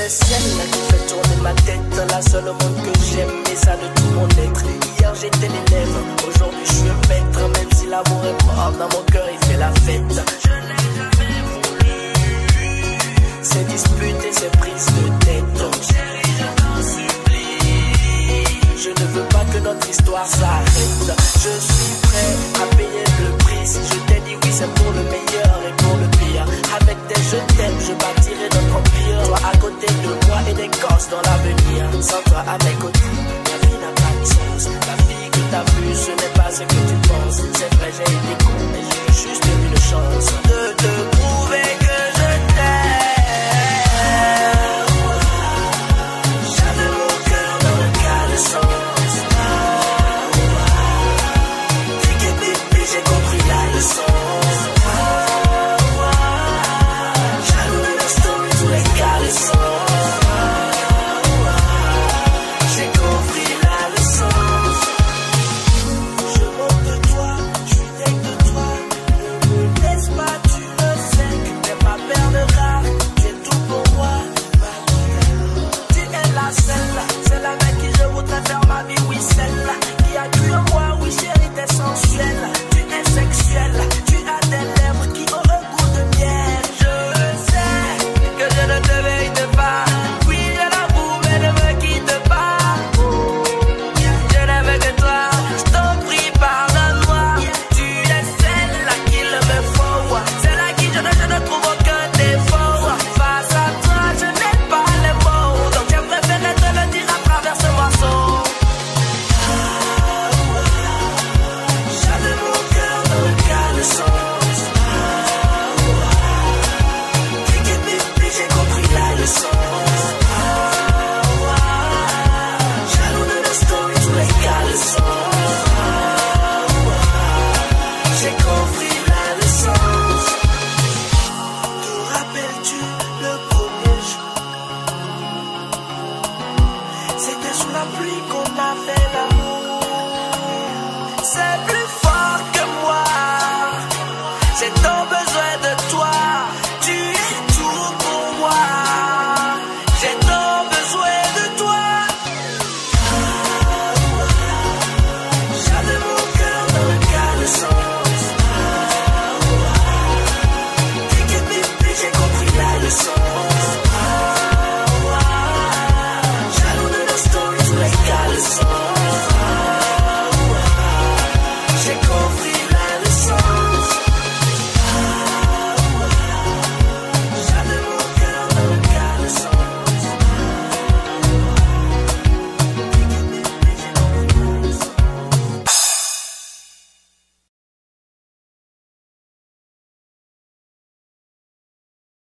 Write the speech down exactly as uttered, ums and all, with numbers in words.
es celle qui fait tourner ma tête, la seule au monde que j'aime, et ça de tout mon être. Hier j'étais l'élève, aujourd'hui je suis un maître. Même si l'amour est mort, dans mon cœur il fait la fête. Je n'ai jamais voulu ces disputes et ces prises de tête. Donc chérie, je t'en supplie, je ne veux pas que notre histoire s'arrête. Je suis prêt à payer le prix. Si je t'ai dit oui, c'est pour le meilleur et pour le pire. Avec des je t'aime, je bâtirai notre empire. Toi à côté de moi et des gosses dans l'avenir. Sans toi à mes côtés, ma vie n'a pas de sens. La fille que t'as vue, ce n'est pas ce que tu penses. C'est vrai, j'ai été con, mais j'ai eu juste une chance de te prouver que je t'aime. J'avais mon cœur dans le caleçon. J'ai compris la leçon. Jaloux de la story, tous les caleçons. J'ai compris la leçon. Je monte de toi, je suis dingue de toi. Ne me laisse pas, tu le sais. Que t'es ma perle rare, tu es tout pour moi. Tu es la seule, c'est la avec qui je voudrais faire ma vie, oui, celle qui a cru en moi, oui, chérie, t'es sensuelle. Sexuelle, tu as des lèvres qui ont un goût de miel. Je sais que je ne te mérite pas. Oui, je l'avoue, mais ne me quitte pas. Je n'aime que toi, je t'en prie, pardonne-moi. Tu es celle à qui il me faut. Celle à qui je ne, je ne trouve aucun défaut. Face à toi, je n'ai pas les mots. Donc j'ai préféré te le dire à travers ce morceau. J'ai compris la leçon. Jaloux de la story, tous les caleçons. J'ai compris la leçon. Te rappelles-tu le premier jour? C'était sous la pluie qu'on a fait l'amour. C'est plus fort que moi. C'est ton